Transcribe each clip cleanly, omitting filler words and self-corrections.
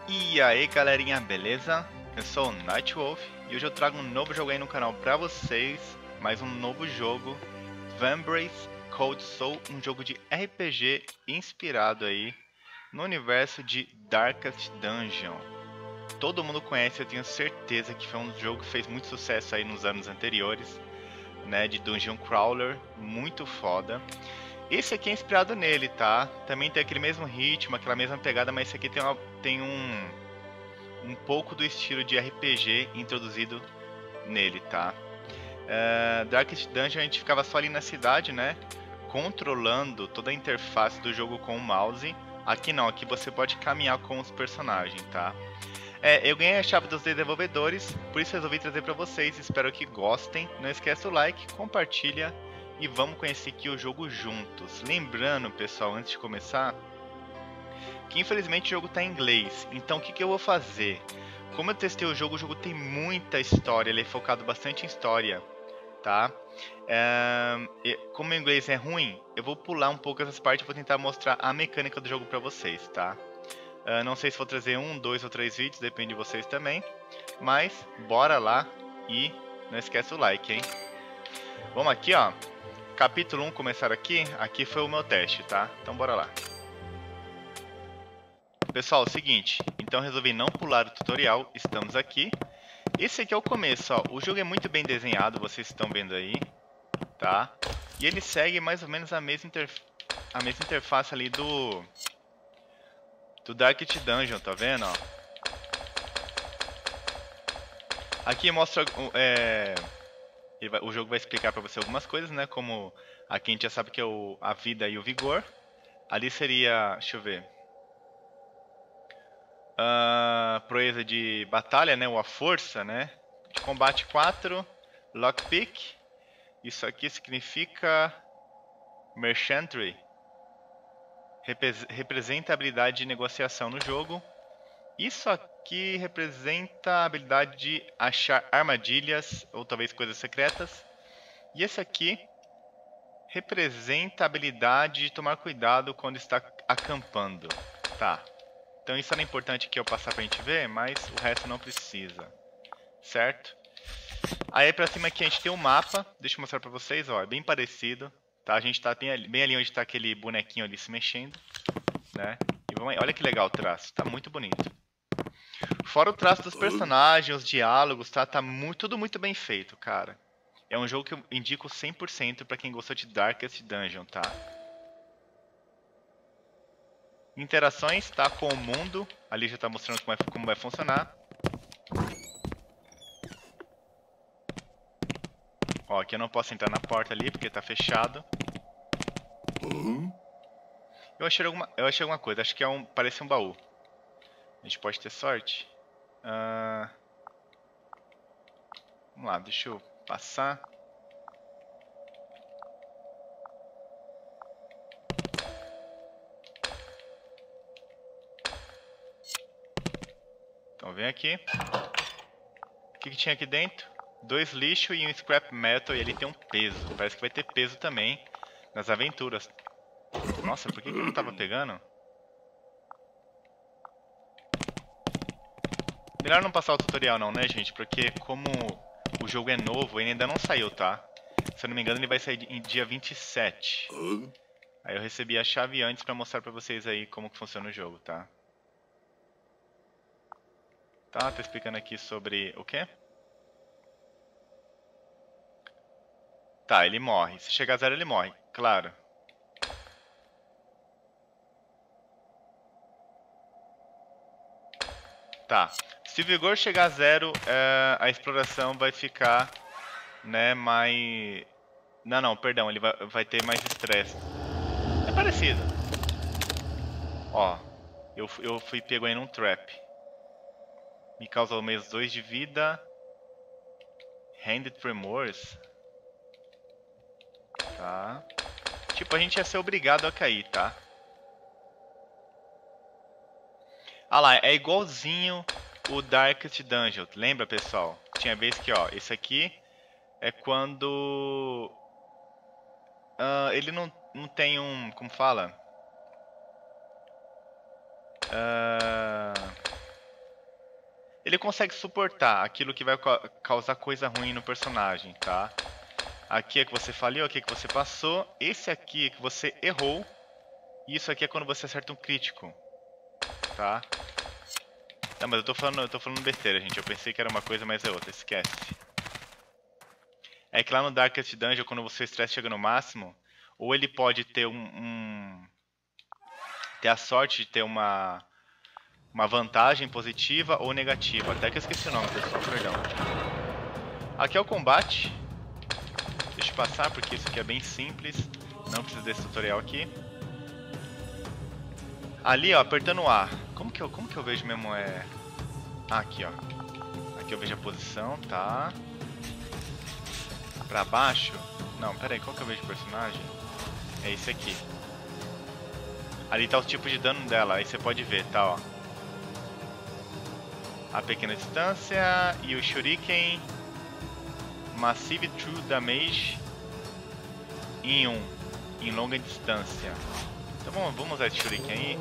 E aí galerinha, beleza? Eu sou o Nightwolf e hoje eu trago um novo jogo aí no canal pra vocês. Mais um novo jogo, Vambrace Cold Soul, um jogo de RPG inspirado aí no universo de Darkest Dungeon. Todo mundo conhece, eu tenho certeza que foi um jogo que fez muito sucesso aí nos anos anteriores, né? De Dungeon Crawler, muito foda. Esse aqui é inspirado nele, tá? Também tem aquele mesmo ritmo, aquela mesma pegada, mas esse aqui tem um pouco do estilo de RPG introduzido nele, tá? Darkest Dungeon a gente ficava só ali na cidade, né? Controlando toda a interface do jogo com o mouse. Aqui não, aqui você pode caminhar com os personagens, tá? Eu ganhei a chave dos desenvolvedores, por isso resolvi trazer para vocês. Espero que gostem. Não esqueça o like, compartilha e vamos conhecer aqui o jogo juntos. Lembrando, pessoal, antes de começar, que infelizmente o jogo está em inglês. Então o que eu vou fazer? Como eu testei o jogo tem muita história, ele é focado bastante em história, tá? Como o inglês é ruim, eu vou pular um pouco essas partes e vou tentar mostrar a mecânica do jogo para vocês, tá? Não sei se vou trazer um, dois ou três vídeos, depende de vocês também. Mas bora lá e não esquece o like, hein? Vamos aqui, ó. Capítulo 1 começar aqui. Aqui foi o meu teste, tá? Então bora lá. Pessoal, é o seguinte, então resolvi não pular o tutorial, estamos aqui. Esse aqui é o começo, ó. O jogo é muito bem desenhado, vocês estão vendo aí, tá? E ele segue mais ou menos a mesma interface ali do Darkest Dungeon, tá vendo, ó? Aqui mostra, o jogo vai explicar pra você algumas coisas, né? Como aqui a gente já sabe que é a vida e o vigor. Ali seria, deixa eu ver, proeza de batalha, né? Ou a força, né? De combate 4, lockpick. Isso aqui significa merchantry. Representa a habilidade de negociação no jogo. Isso aqui representa a habilidade de achar armadilhas ou talvez coisas secretas. E esse aqui representa a habilidade de tomar cuidado quando está acampando. Tá. Então isso era importante que eu passar pra gente ver, mas o resto não precisa. Certo? Aí pra cima aqui a gente tem um mapa. Deixa eu mostrar pra vocês, ó. É bem parecido. Tá? A gente tá bem ali onde tá aquele bonequinho ali se mexendo. Né? E vamos aí. Olha que legal o traço. Tá muito bonito. Fora o traço dos personagens, os diálogos, tá? Tudo muito bem feito, cara. É um jogo que eu indico 100% pra quem gostou de Darkest Dungeon, tá? Interações, tá? Com o mundo. Ali já tá mostrando como vai funcionar. Ó, aqui eu não posso entrar na porta ali porque tá fechado. Eu achei alguma coisa. Acho que parece um baú. A gente pode ter sorte. Vamos lá, deixa eu passar. Então vem aqui. O que tinha aqui dentro? 2 lixo e um scrap metal, e ele tem um peso. Parece que vai ter peso também nas aventuras. Nossa, por que não tava pegando? Melhor não passar o tutorial não, né, gente? Porque como o jogo é novo, ele ainda não saiu, tá? Se eu não me engano, ele vai sair em dia 27. Aí eu recebi a chave antes pra mostrar pra vocês aí como que funciona o jogo, tá? Tá explicando aqui sobre o quê? Tá, ele morre. Se chegar a 0, ele morre, claro. Tá. Se o vigor chegar a 0, a exploração vai ficar, né, mais... Não, perdão, ele vai ter mais estresse. É parecido. Ó, eu fui pego aí num trap. Me causou menos 2 de vida. Handed Remorse. Tá. Tipo, a gente ia ser obrigado a cair, tá? Ah lá, é igualzinho o Darkest Dungeon. Lembra, pessoal? Tinha vez que, ó, esse aqui é quando... ele não tem como fala? ele consegue suportar aquilo que vai causar coisa ruim no personagem, tá? Aqui é que você falhou, aqui é que você passou. Esse aqui é que você errou. E isso aqui é quando você acerta um crítico, tá? Não, mas eu tô falando besteira, gente. Eu pensei que era uma coisa, mas é outra. Esquece. É que lá no Darkest Dungeon, quando o seu estresse chega no máximo, ou ele pode ter ter a sorte de ter uma vantagem positiva ou negativa. Até que eu esqueci o nome, pessoal, perdão. Aqui é o combate. Deixa eu passar, porque isso aqui é bem simples. Não precisa desse tutorial aqui. Ali, ó, apertando o A. Como que eu vejo mesmo? Ah, aqui, ó. Aqui eu vejo a posição, tá? Pra baixo? Não, pera aí, qual que eu vejo o personagem? É esse aqui. Ali tá o tipo de dano dela, aí você pode ver, tá, ó. A pequena distância e o Shuriken Massive True Damage em 1, em longa distância. Então vamos usar esse Shuriken aí.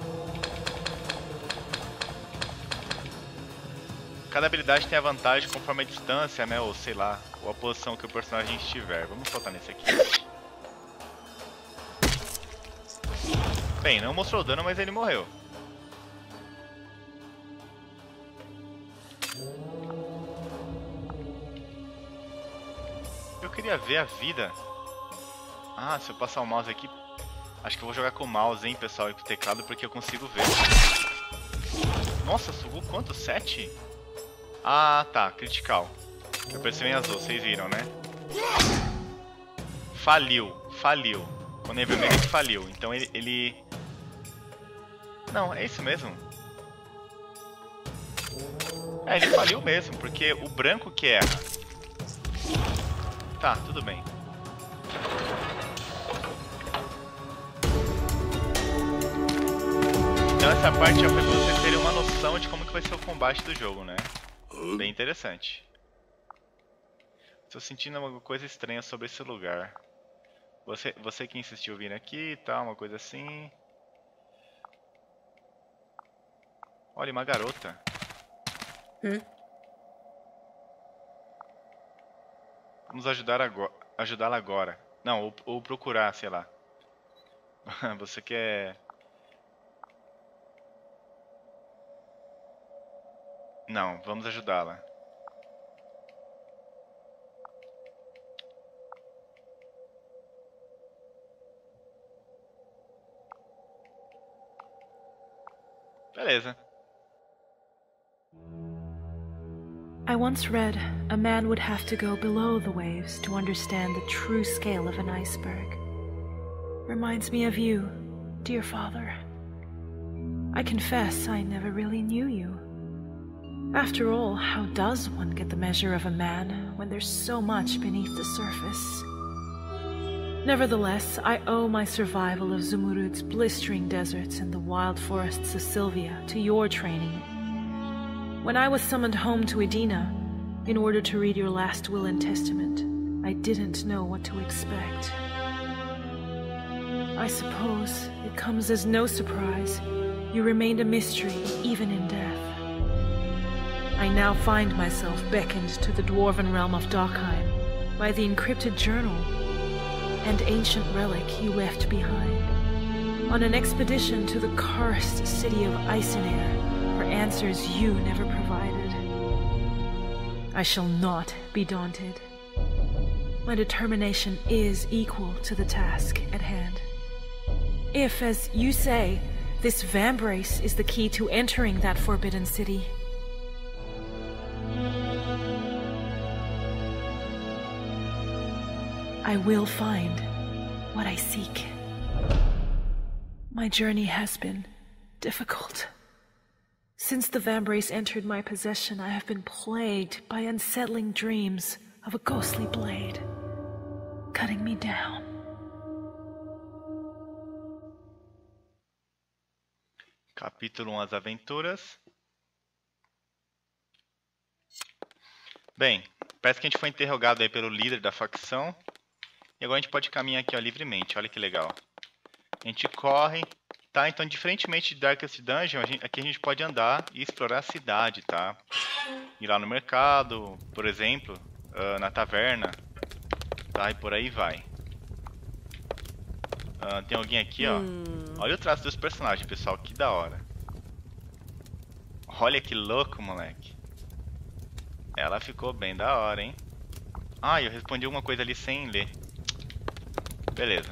Cada habilidade tem a vantagem conforme a distância, né, ou sei lá, ou a posição que o personagem estiver. Vamos soltar nesse aqui. Bem, não mostrou dano, mas ele morreu. Eu queria ver a vida. Ah, se eu passar o mouse aqui... Acho que eu vou jogar com o mouse, hein, pessoal, e com o teclado, porque eu consigo ver. Nossa, sugou quanto? 7? Ah, tá, critical. Eu percebi em azul, vocês viram, né? Faliu. Quando é vermelho, ele faliu. Então ele... Não, é isso mesmo. É, ele faliu mesmo, porque o branco que erra. Tá, tudo bem. Então essa parte já foi pra vocês terem uma noção de como que vai ser o combate do jogo, né? Bem interessante. Estou sentindo alguma coisa estranha sobre esse lugar. Você que insistiu vir aqui e tal, uma coisa assim. Olha, uma garota. Vamos ajudá-la agora. Não, ou procurar, sei lá. Você quer... Não, vamos ajudá-la. Beleza. I once read a man would have to go below the waves to understand the true scale of an iceberg. Reminds me of you, dear father. I confess I never really knew you. After all, how does one get the measure of a man when there's so much beneath the surface? Nevertheless, I owe my survival of Zumurud's blistering deserts and the wild forests of Sylvia to your training. When I was summoned home to Edina, in order to read your last will and testament, I didn't know what to expect. I suppose it comes as no surprise you remained a mystery even in death. I now find myself beckoned to the dwarven realm of Darkheim by the encrypted journal and ancient relic you left behind, on an expedition to the cursed city of Eisenair for answers you never provided. I shall not be daunted. My determination is equal to the task at hand. If, as you say, this Vambrace is the key to entering that forbidden city, I will find what I seek. My journey has been difficult. Since the Vambrace entered my possession, I have been plagued by unsettling dreams of a ghostly blade, cutting me down. Capítulo 1, As Aventuras. Bem, parece que a gente foi interrogado aí pelo líder da facção. E agora a gente pode caminhar aqui, ó, livremente. Olha que legal. A gente corre, Tá, então diferentemente de Darkest Dungeon, aqui a gente pode andar e explorar a cidade, tá? Ir lá no mercado, por exemplo, na taverna, tá? E por aí vai. Tem alguém aqui, ó. Olha o traço dos personagens, pessoal, que da hora. Olha que louco, moleque. Ela ficou bem da hora, hein? Ah, eu respondi alguma coisa ali sem ler. Beleza.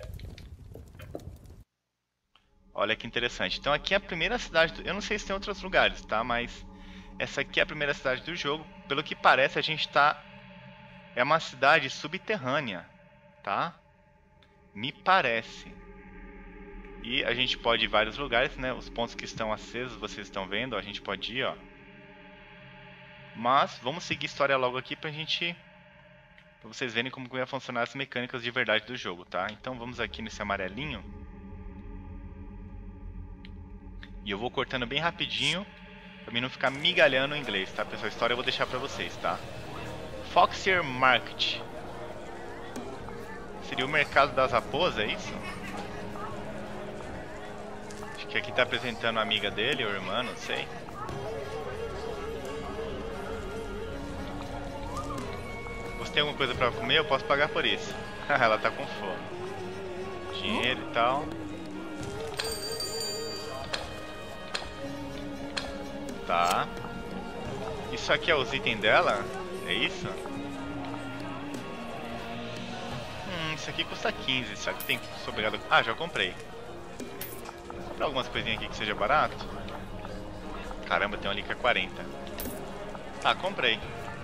Olha que interessante. Então aqui é a primeira cidade... Eu não sei se tem outros lugares, tá? Mas essa aqui é a primeira cidade do jogo. Pelo que parece, a gente tá... É uma cidade subterrânea, tá? Me parece. E a gente pode ir em vários lugares, né? Os pontos que estão acesos, vocês estão vendo. Ó, a gente pode ir, ó. Mas vamos seguir a história logo aqui pra gente... Pra vocês verem como vai funcionar as mecânicas de verdade do jogo, tá? Então vamos aqui nesse amarelinho. E eu vou cortando bem rapidinho, pra mim não ficar migalhando em inglês, tá, pessoal? A história eu vou deixar pra vocês, tá? Foxier Market. Seria o mercado das raposas, é isso? Acho que aqui tá apresentando a amiga dele, ou irmã, não sei. Você tem alguma coisa pra comer? Eu posso pagar por isso. Ela tá com fome. Dinheiro e tal. Tá. Isso aqui é os itens dela? É isso? Isso aqui custa 15. Será que tem... Sou obrigado... Ah, já comprei. Vou comprar algumas coisinhas aqui que seja barato. Caramba, tem um ali que é 40. Tá, comprei.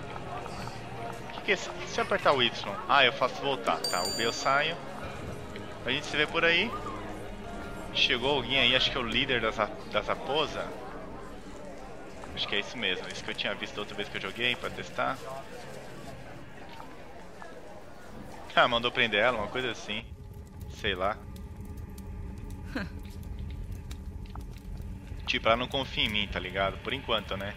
O que é isso? Se eu apertar o Y? Ah, eu faço voltar. Tá, o B eu saio. A gente se vê por aí. Chegou alguém aí, acho que é o líder das raposas. Acho que é isso mesmo, isso que eu tinha visto da outra vez que eu joguei pra testar. Ah, mandou prender ela, uma coisa assim. Sei lá. Tipo, ela não confia em mim, tá ligado? Por enquanto, né?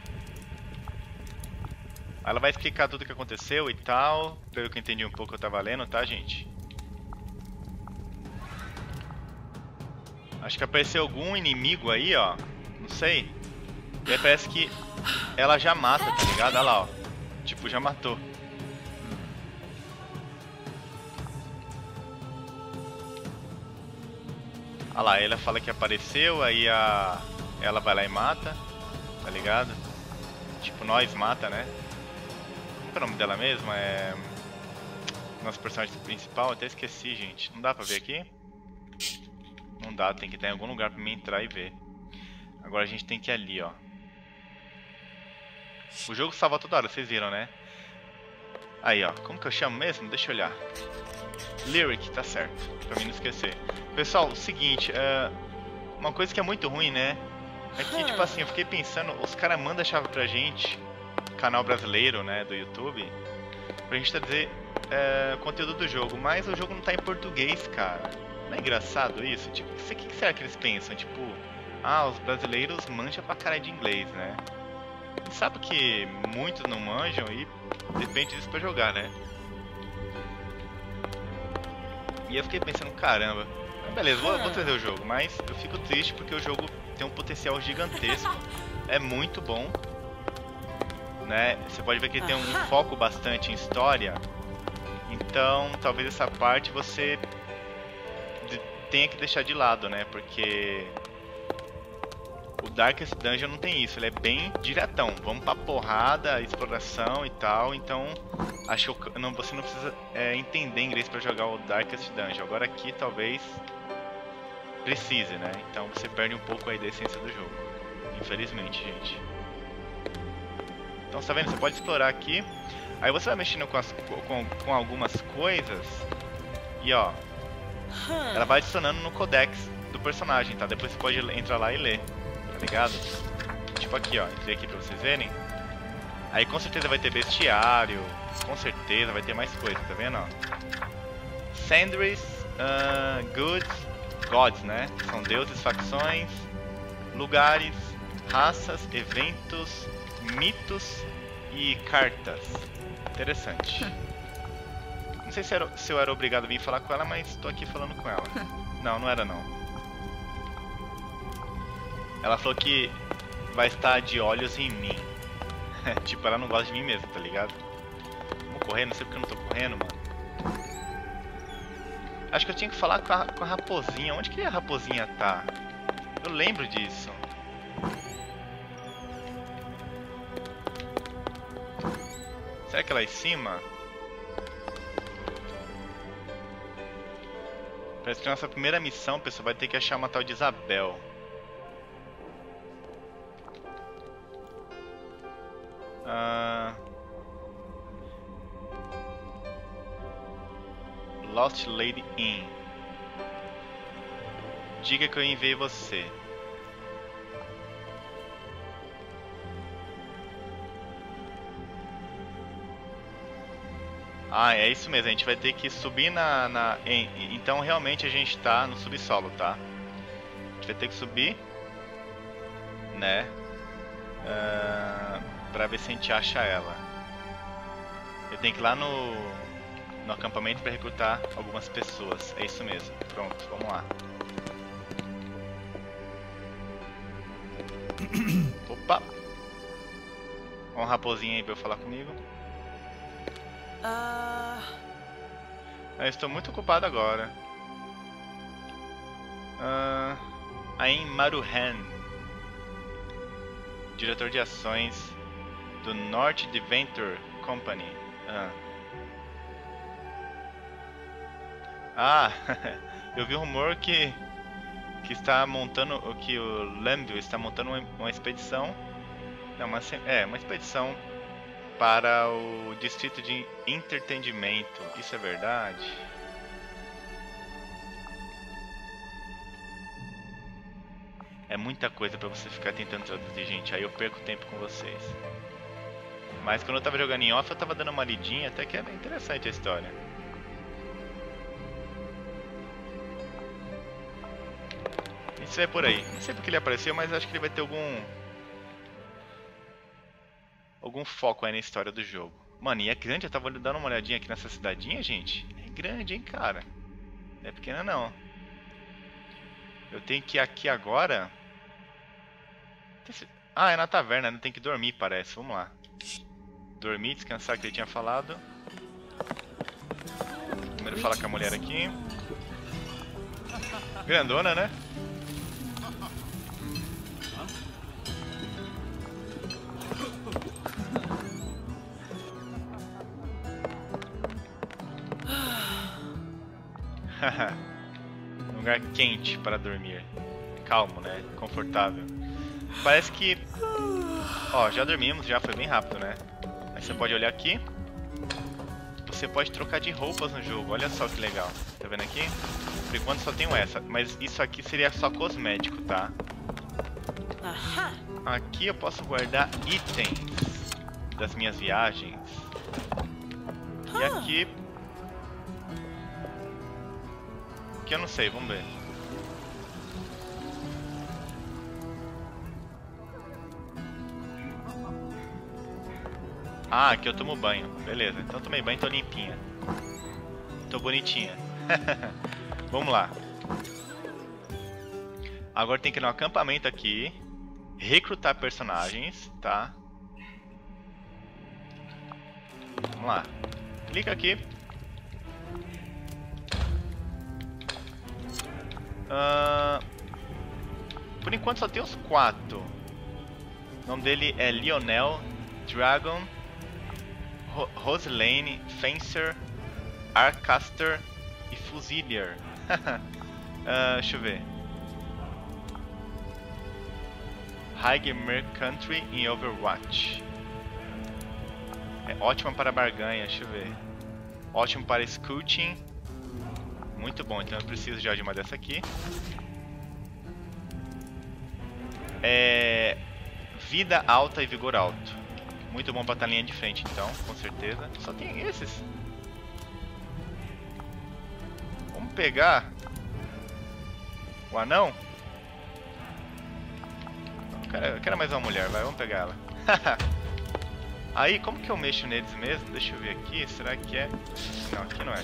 Ela vai explicar tudo o que aconteceu e tal. Pelo que eu entendi um pouco, eu tava lendo, tá, gente? Acho que apareceu algum inimigo aí, ó. Não sei. E aí parece que ela já mata, tá ligado? Olha lá, ó. Tipo, já matou. Olha lá, ela fala que apareceu, aí ela vai lá e mata, tá ligado? Tipo, nós mata, né? Qual é o nome dela mesmo? É... Nosso personagem principal, até esqueci, gente. Não dá pra ver aqui? Não dá, tem que estar em algum lugar pra mim entrar e ver. Agora a gente tem que ir ali, ó. O jogo salva toda hora, vocês viram, né? Aí, ó. Como que eu chamo mesmo? Deixa eu olhar. Lyric, tá certo. Pra mim não esquecer. Pessoal, o seguinte, uma coisa que é muito ruim, né? É que, tipo assim, eu fiquei pensando, os caras mandam a chave pra gente, canal brasileiro, né, do YouTube, pra gente trazer conteúdo do jogo, mas o jogo não tá em português, cara. Não é engraçado isso? Tipo, o que será que eles pensam? Tipo, os brasileiros manjam pra caralho de inglês, né? E sabe que muitos não manjam e depende disso pra jogar, né? E eu fiquei pensando, caramba, beleza, vou trazer o jogo, mas eu fico triste porque o jogo tem um potencial gigantesco, é muito bom, né? Você pode ver que ele tem um foco bastante em história, então talvez essa parte você tenha que deixar de lado, né? Porque o Darkest Dungeon não tem isso, ele é bem diretão, vamos pra porrada, exploração e tal, então acho que você não precisa entender inglês pra jogar o Darkest Dungeon. Agora aqui talvez precise, né? Então você perde um pouco aí da essência do jogo, infelizmente, gente. Então você tá vendo, você pode explorar aqui, aí você vai mexendo com algumas coisas e ó, ela vai adicionando no codex do personagem, tá? Depois você pode entrar lá e ler, tá ligado? Tipo aqui, ó, entrei aqui pra vocês verem. Aí com certeza vai ter bestiário, com certeza vai ter mais coisa, tá vendo, ó? Sandries, goods, gods, né? São deuses, facções, lugares, raças, eventos, mitos e cartas. Interessante. Não sei se eu era obrigado a vir falar com ela, mas tô aqui falando com ela. Não era não. Ela falou que vai estar de olhos em mim. Tipo, ela não gosta de mim mesmo, tá ligado? Vamos correr, não sei porque eu não tô correndo, mano. Acho que eu tinha que falar com a raposinha. Onde que a raposinha tá? Eu lembro disso. Será que ela é em cima? Parece que a nossa primeira missão, pessoal, vai ter que achar uma tal de Isabel. Lost Lady Inn. Diga que eu enviei você. Ah, é isso mesmo, a gente vai ter que subir então realmente a gente tá no subsolo, tá? A gente vai ter que subir, né? Pra ver se a gente acha ela. Eu tenho que ir lá no acampamento pra recrutar algumas pessoas. É isso mesmo, pronto, vamos lá. Opa! Uma raposinha aí pra eu falar comigo. Eu estou muito ocupado agora. Ain Maruhan, diretor de ações do North Adventure Company. Eu vi um rumor que está montando, que o Lambville está montando uma expedição. Não, uma expedição para o distrito de entretenimento. Isso é verdade? É muita coisa pra você ficar tentando traduzir, gente. Aí eu perco tempo com vocês. Mas quando eu tava jogando em off, eu tava dando uma lidinha. Até que é bem interessante a história. Isso é por aí. Não sei porque ele apareceu, mas acho que ele vai ter algum foco aí na história do jogo. Mano, e é grande, eu tava dando uma olhadinha aqui nessa cidadinha, gente. É grande, hein, cara. Não é pequena, não. Eu tenho que ir aqui agora. Ah, é na taverna, não tem que dormir, parece. Vamos lá. Dormir, descansar, que ele tinha falado. Primeiro fala com a mulher aqui. Grandona, né? Um lugar quente para dormir. Calmo, né? Confortável. Parece que... Ó, já dormimos, já foi bem rápido, né? Aí você pode olhar aqui. Você pode trocar de roupas no jogo. Olha só que legal. Tá vendo aqui? Por enquanto só tenho essa. Mas isso aqui seria só cosmético, tá? Aqui eu posso guardar itens das minhas viagens. E aqui... que eu não sei, vamos ver. Ah, aqui eu tomo banho. Beleza, então tomei banho e tô limpinha. Tô bonitinha. Vamos lá. Agora tem que ir no acampamento aqui. Recrutar personagens, tá? Vamos lá. Clica aqui. Por enquanto só tem os 4. O nome dele é Lionel, Dragon, Roselane, Fencer, Arcaster e Fusilier. Deixa eu ver. High Mercantry em Overwatch. É ótima para barganha, deixa eu ver. Ótimo para scouting. Muito bom, então eu preciso já de uma dessa aqui. Vida alta e vigor alto. Muito bom pra estar na linha de frente, então, com certeza. Só tem esses. Vamos pegar o anão. Eu quero mais uma mulher, vai, vamos pegar ela. Aí, como que eu mexo neles mesmo? Deixa eu ver aqui, será que é... Não, aqui não é.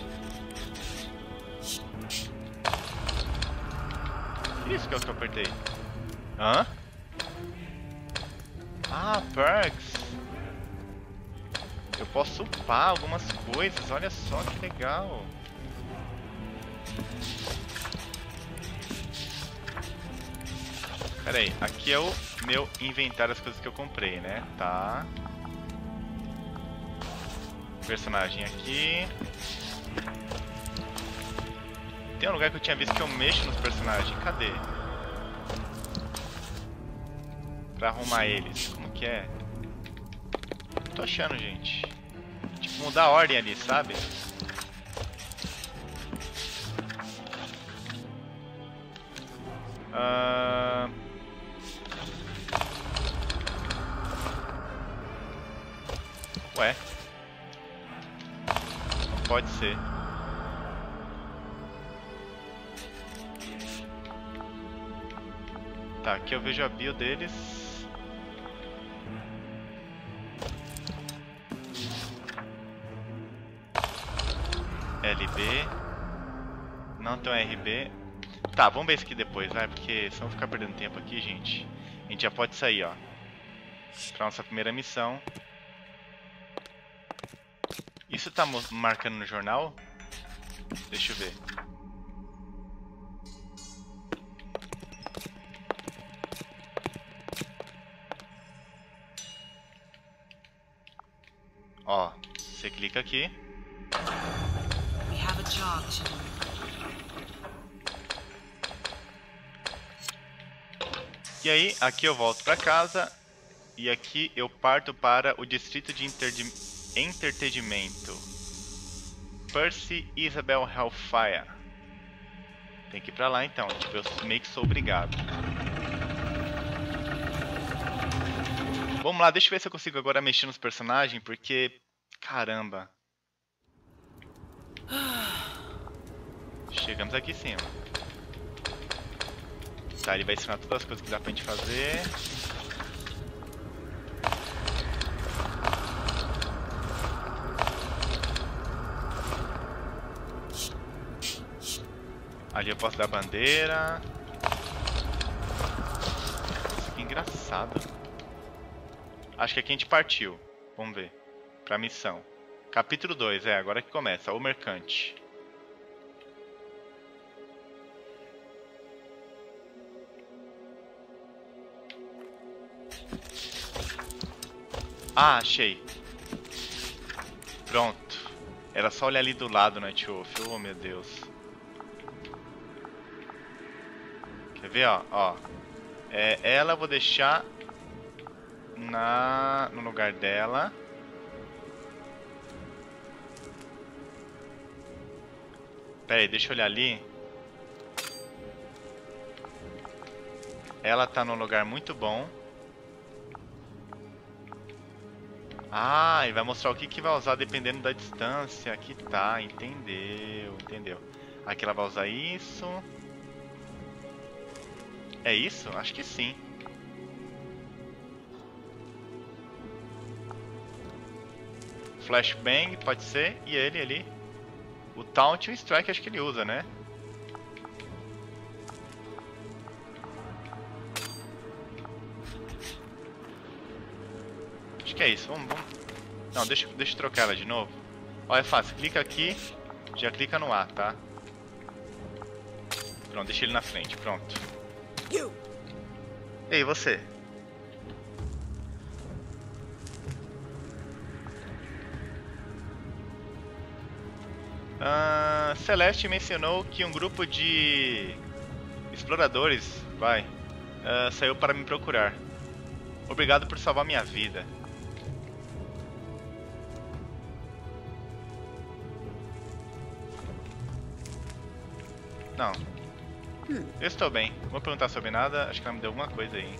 Isso que é o que eu apertei. Hã? Ah, perks. Eu posso upar algumas coisas, olha só que legal. Pera aí, aqui é o meu inventário das coisas que eu comprei, né? Tá. Personagem aqui. Tem um lugar que eu tinha visto que eu mexo nos personagens. Cadê? Pra arrumar eles. Como que é? Não tô achando, gente. Tipo, mudar a ordem ali, sabe? Ué. Não pode ser. Tá, aqui eu vejo a bio deles. LB. Não tem um RB. Tá, vamos ver isso aqui depois, vai, porque se não ficar perdendo tempo aqui, gente, a gente já pode sair, ó. Pra nossa primeira missão. Isso tá marcando no jornal? Deixa eu ver. Ó, você clica aqui. We have a job to do. E aí, aqui eu volto pra casa. E aqui eu parto para o distrito de entretenimento. Percy Isabel Hellfire. Tem que ir pra lá então, tipo, eu meio que sou obrigado. Vamos lá, deixa eu ver se eu consigo agora mexer nos personagens, porque... Caramba. Chegamos aqui em cima. Tá, ele vai ensinar todas as coisas que dá pra gente fazer. Ali eu posso dar bandeira. Isso aqui é engraçado. Acho que aqui a gente partiu. Vamos ver. Pra missão. Capítulo 2, agora que começa. O Mercante. Ah, achei. Pronto. Era só olhar ali do lado, Night Wolf. Oh, meu Deus. Quer ver, ó? Ela eu vou deixar no lugar dela. Pera aí, deixa eu olhar ali. Ela tá num lugar muito bom. Ah, e vai mostrar o que vai usar dependendo da distância. Aqui tá, entendeu. Aqui ela vai usar isso. É isso? Acho que sim. Flashbang, pode ser. E ele ali. O Taunt e o Strike acho que ele usa, né? Acho que é isso. Vamos. Não, deixa eu trocar ela de novo. Ó, é fácil. Clica aqui. Já clica no A, tá? Pronto, deixa ele na frente. Pronto. Ei, você? Celeste mencionou que um grupo de exploradores saiu para me procurar. Obrigado por salvar minha vida. Não. Eu estou bem. Não vou perguntar sobre nada. Acho que ela me deu alguma coisa aí.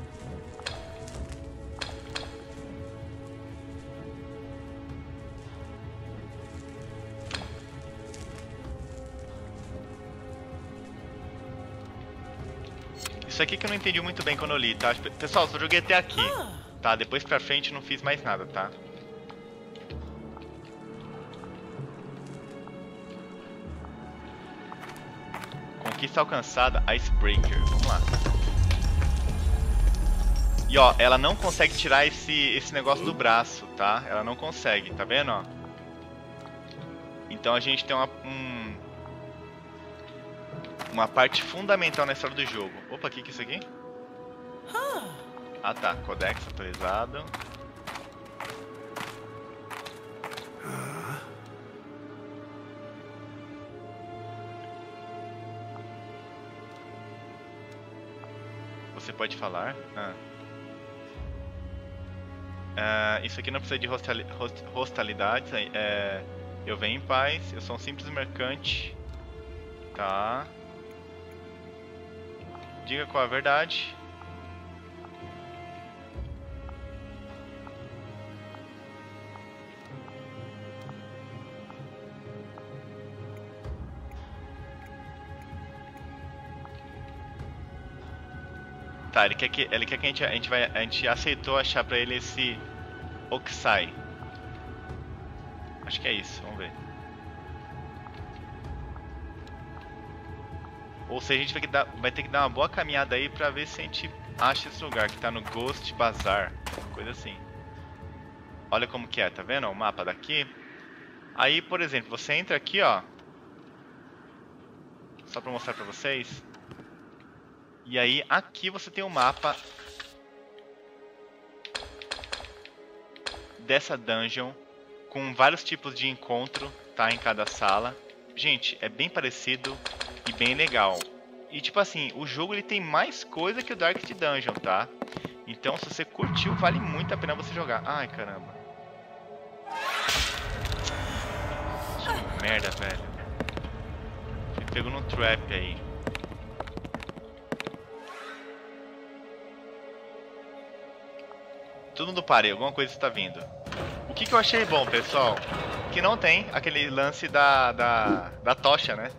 Isso aqui que eu não entendi muito bem quando eu li, tá? Pessoal, só joguei até aqui, tá? Depois pra frente não fiz mais nada, tá? Conquista alcançada, Icebreaker. Vamos lá. E ó, ela não consegue tirar esse negócio do braço, tá? Ela não consegue, tá vendo, ó? Então a gente tem uma parte fundamental na história do jogo. Opa, o que é isso aqui? Ah tá, codex atualizado. Você pode falar? Isso aqui não precisa de hostilidades. Eu venho em paz, eu sou um simples mercante. Tá. Diga qual é a verdade. Tá, ele quer que a gente aceitou achar pra ele esse Oxai. Acho que é isso, vamos ver. Ou seja, a gente vai ter que dar uma boa caminhada aí pra ver se a gente acha esse lugar que tá no Ghost Bazaar, coisa assim. Olha como que é, tá vendo? O mapa daqui. Aí, por exemplo, você entra aqui, ó. Só pra mostrar pra vocês. E aí, aqui você tem o mapa dessa dungeon com vários tipos de encontro, tá? Em cada sala. Gente, é bem parecido e bem legal. E tipo assim, o jogo ele tem mais coisa que o Darkest Dungeon, tá? Então, se você curtiu, vale muito a pena você jogar. Ai, caramba. Que merda, velho. Fui pego num trap aí. Todo mundo pare, alguma coisa está vindo. O que eu achei bom, pessoal? Que não tem aquele lance da tocha, né?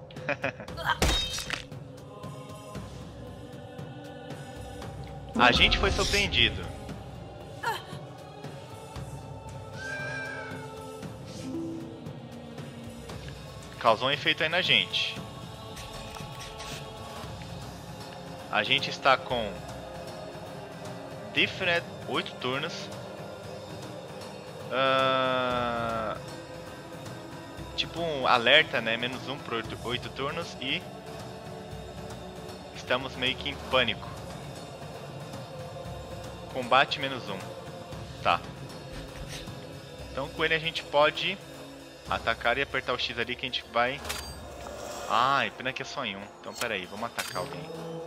A gente foi surpreendido. Causou um efeito aí na gente. A gente está com Different 8 turnos. Tipo um alerta, né? -1 por 8 turnos. E estamos meio que em pânico. Combate -1. Tá. Então com ele a gente pode atacar e apertar o X ali que a gente vai... Ai, pena que é só em um. Então pera aí, vamos atacar alguém.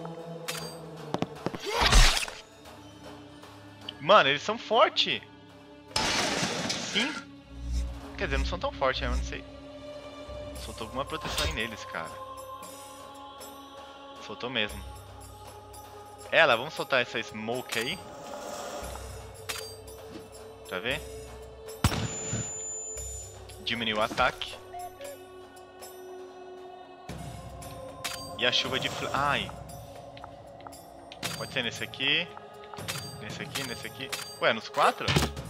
Mano, eles são fortes. Sim. Quer dizer, não são tão fortes, né? Eu não sei. Soltou alguma proteção aí neles, cara. Soltou mesmo. Ela, vamos soltar essa smoke aí. Pra ver? Diminuiu o ataque. E a chuva de... Ai. Pode ser nesse aqui. Nesse aqui, nesse aqui. Ué, nos 4?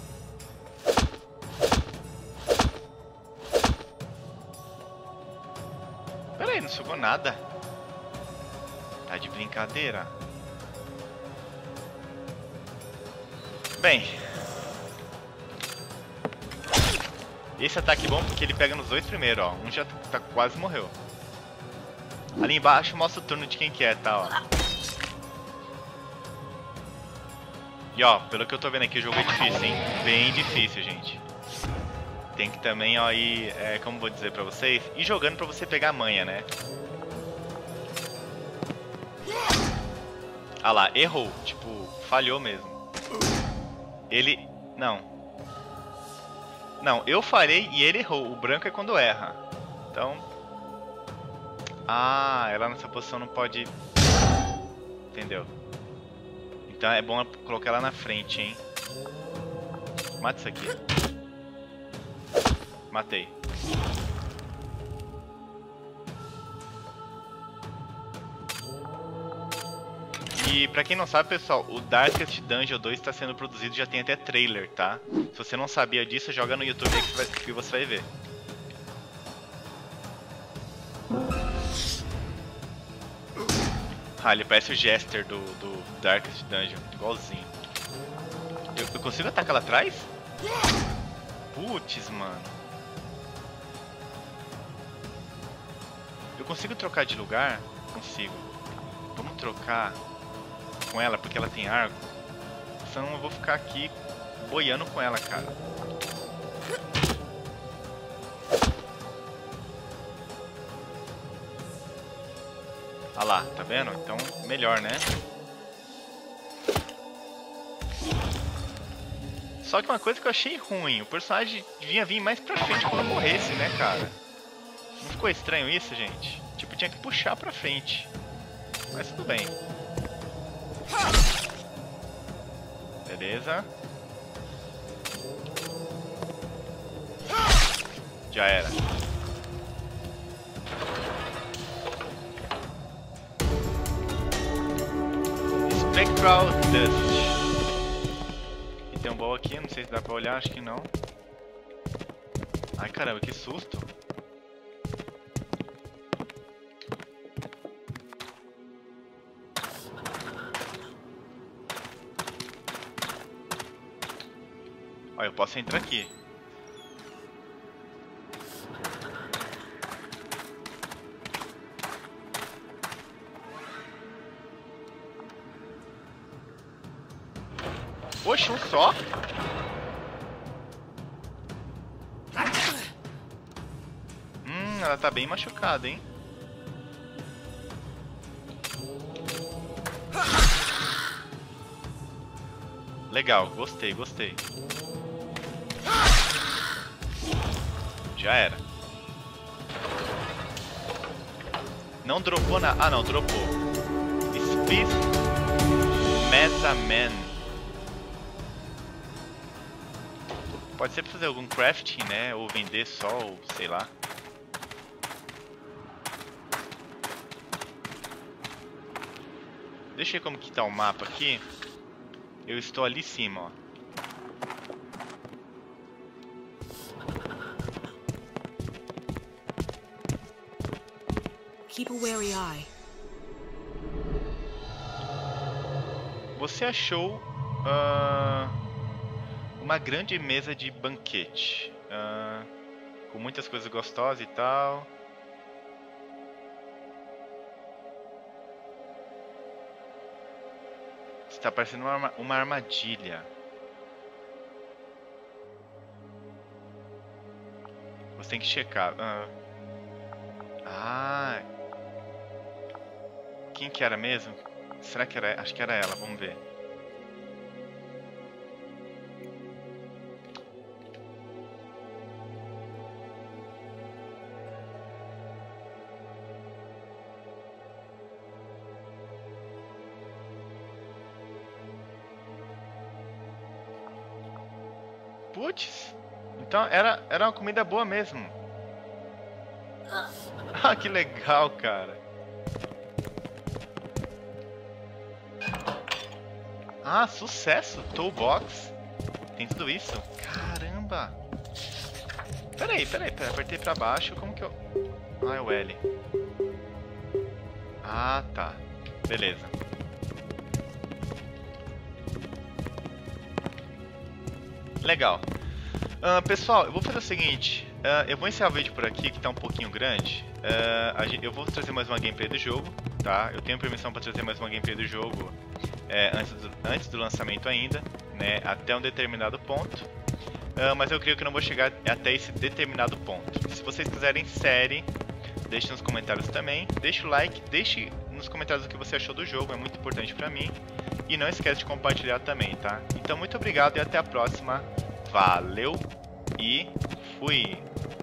Pera aí, não sugou nada. Tá de brincadeira. Bem. Esse ataque é bom porque ele pega nos 2 primeiro, ó. Um já quase morreu. Ali embaixo mostra o turno de quem que é, tá, ó. E ó, pelo que eu tô vendo aqui, o jogo é difícil, hein? Bem difícil, gente. Tem que também, ó, ir, como vou dizer pra vocês, ir jogando pra você pegar a manha, né? Ah lá, errou. Tipo, falhou mesmo. Ele... Não, eu falhei e ele errou. O branco é quando erra. Então... Ah, ela nessa posição não pode... Entendeu? Então é bom colocar ela na frente, hein? Mata isso aqui. Matei. E pra quem não sabe, pessoal, o Darkest Dungeon 2 está sendo produzido, já tem até trailer, tá? Se você não sabia disso, joga no YouTube aí que você vai ver. Ah, ele parece o Jester do Darkest Dungeon, igualzinho. Eu consigo atacar lá atrás? Putz, mano. Eu consigo trocar de lugar? Consigo. Vamos trocar com ela, porque ela tem arco. Senão eu vou ficar aqui boiando com ela, cara. Ah lá, tá vendo? Então, melhor, né? Só que uma coisa que eu achei ruim, o personagem devia vir mais pra frente quando eu morresse, né, cara? Não ficou estranho isso, gente? Tipo, tinha que puxar pra frente. Mas tudo bem. Beleza. Já era. Spectral Dust. E tem um baú aqui, não sei se dá pra olhar, acho que não. Ai caramba, que susto. Olha, eu posso entrar aqui. Poxa, um só? Ela tá bem machucada, hein? Legal, gostei, gostei. Já era. Não dropou na... Ah, não, dropou. Speed Metaman. Pode ser pra fazer algum crafting, né? Ou vender só, ou sei lá. Deixa eu ver como que tá o mapa aqui. Eu estou ali em cima, ó. Keep a wary eye. Você achou uma grande mesa de banquete, com muitas coisas gostosas e tal. Está parecendo uma armadilha. Você tem que checar. Quem que era mesmo? Será que era? Acho que era ela, vamos ver. Putz, então era uma comida boa mesmo. Ah, que legal, cara. Ah, sucesso! Toolbox. Tem tudo isso? Caramba! Peraí, apertei pra baixo, como que eu... Ah, é o L. Ah, tá. Beleza. Legal. Pessoal, eu vou fazer o seguinte. Eu vou encerrar o vídeo por aqui, que tá um pouquinho grande. Eu vou trazer mais uma gameplay do jogo, tá? Eu tenho permissão para trazer mais uma gameplay do jogo antes do lançamento ainda, né? Até um determinado ponto. Mas eu creio que eu não vou chegar até esse determinado ponto. Se vocês quiserem série, deixe nos comentários também. Deixe o like, deixe nos comentários o que você achou do jogo, é muito importante pra mim. E não esquece de compartilhar também, tá? Então muito obrigado e até a próxima. Valeu e fui!